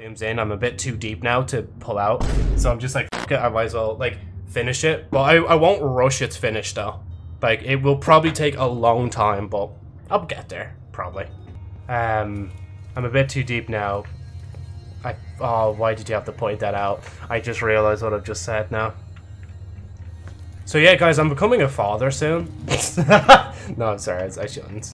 volume's in. I'm a bit too deep now to pull out. So I'm just like, fuck it, I might as well, like, finish it. But I won't rush its finish, though. Like, it will probably take a long time, but I'll get there, probably. I'm a bit too deep now. Oh, why did you have to point that out? I just realized what I've just said now. So yeah, guys, I'm becoming a father soon. No, I'm sorry, I shouldn't.